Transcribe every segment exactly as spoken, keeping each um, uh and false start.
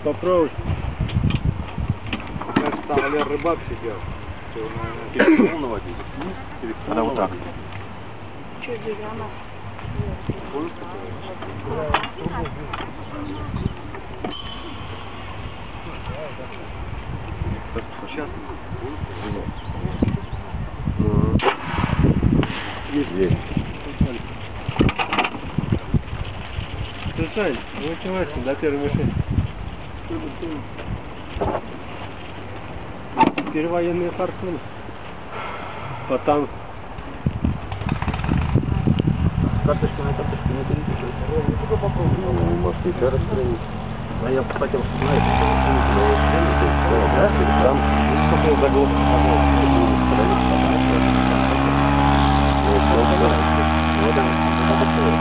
попробовать. Кажется, там Валер Рыбак сидел. Телефон наводить. Когда вот так. Что, деревянно? Сейчас. Есть. Есть. Сань, ну начинайся до первой мишени. Теперь военные форсуны. Потом. Карточка на карточку не перепишешь. Ну, может, еще раз стрелять. А я, кстати, знаю, что новые стрелы, то есть фотографии, там, сколько заголовок можно стрелять, ну, просто, вот он, это такое.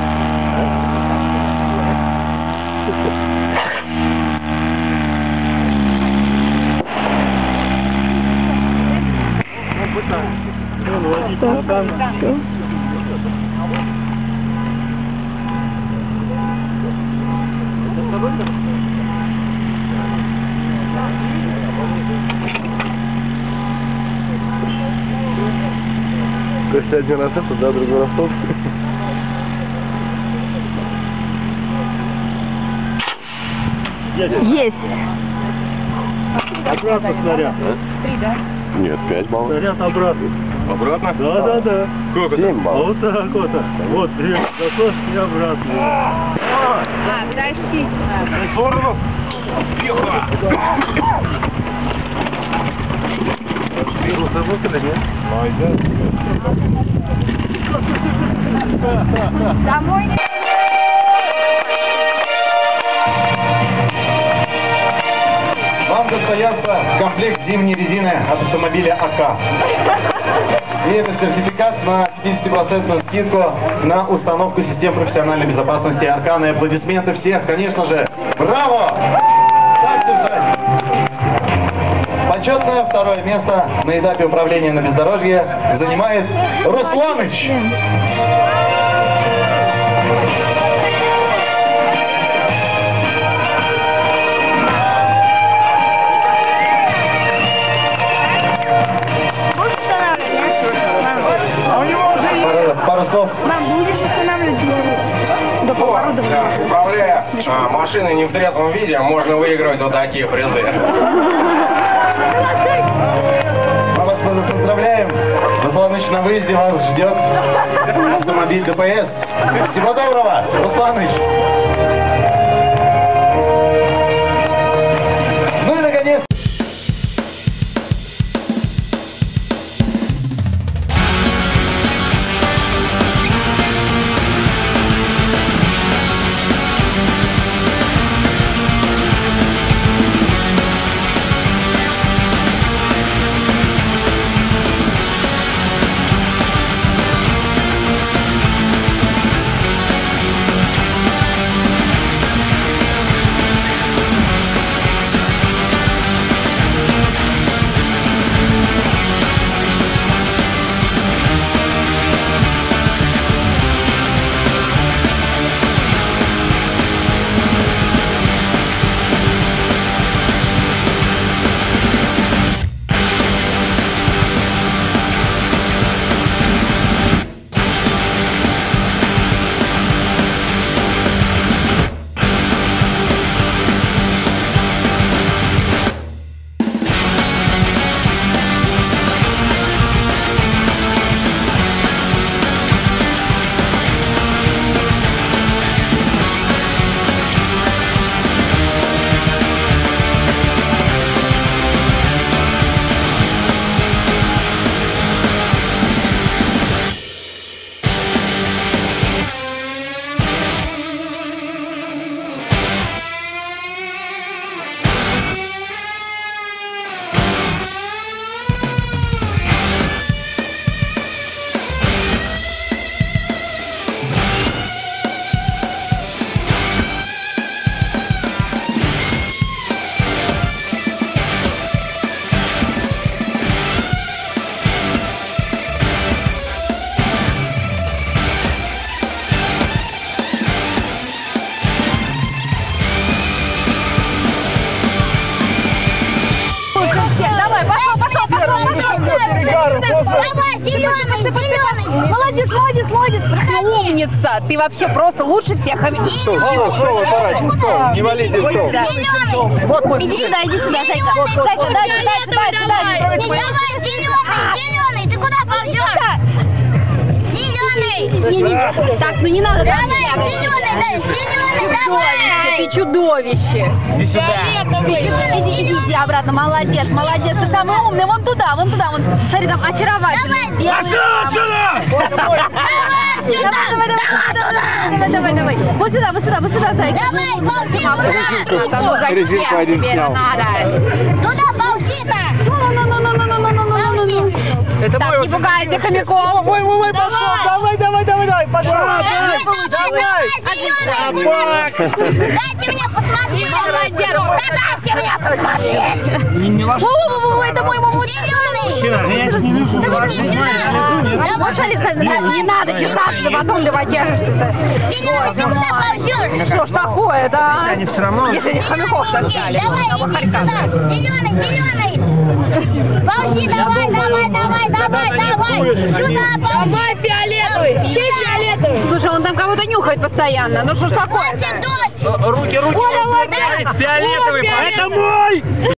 Ну, пытаемся. Вон водитель, а там все. То есть один раз это, да, другой раз тот. Есть. Обратно снаряд. Три, да? Нет, пять баллов. Снаряд обратно. Обратно? Да, да, да. Сколько? семь баллов. Вот так вот. Вот, засос и обратно. А, подожди. В сторону. Тихо. Первый забыл, или нет? Ай, да. Домой. Вам достается комплект зимней резины от автомобиля АК. И это сертификат на пятидесятипроцентную скидку на установку систем профессиональной безопасности Аркана. И аплодисменты всех, конечно же. Браво! Так держать! Почетное второе место на этапе управления на бездорожье занимает Русланыч. Пару слов. Мам, будешь устанавливать до поворота? Управляя а, машиной не в трезвом виде, можно выигрывать вот такие призы. Мы вас поздравляем. Русланыч, на выезде вас ждет автомобиль ДПС. Всего доброго, Русланыч. Ну и наконец. Удар, Давай, зеленый, зеленый. Молодец, молодец, молодец. Ты умница. Ты вообще просто лучше всех. Стол, стол, стол, аппаратчик, стол. Не валите стол. Зеленый. Вот мой Иди сюда, иди сюда, Зайка. Зайка, дальше, дальше, дальше, дальше. Давай, зеленый, зеленый. Ты куда ползешь? Зеленый. Так, ну не надо. Давай, зеленый, зеленый, давай. Ты чудовище. Иди сюда. Иди, иди, иди обратно. Молодец, молодец. Ты самый умный. Вон туда, вон туда. Вон. Смотри, там очаровательный. Давай, давай, давай, давай, давай. Вот сюда, вот сюда, вот сюда, Зайка. Давай, Резинку один снял. Туда ползи-то. Ну-ну-ну-ну-ну-ну-ну-ну-ну-ну. Это Так, не пугайте хомяков. Ой, ой, ой, пошел, давай, давай, давай, давай, пошел. Давай, давай. Дайте мне посмотреть. Молодец. Дайте мне посмотреть. Не важно. Ой, это мой маму зеленый. Давай, Александр, не надо кидаться, потом ты потешишься. Что ж такое, да? Они все равно. Если не хомяков таскали. Зеленый, зеленый. Ползи, давай, давай, давай, давай, давай. Сюда, Давай фиолетовый. Все фиолетовый. Слушай, он там кого-то нюхает постоянно. Ну что ж такое? дочь. Руки, руки. Ой, давай, Фиолетовый, это мой!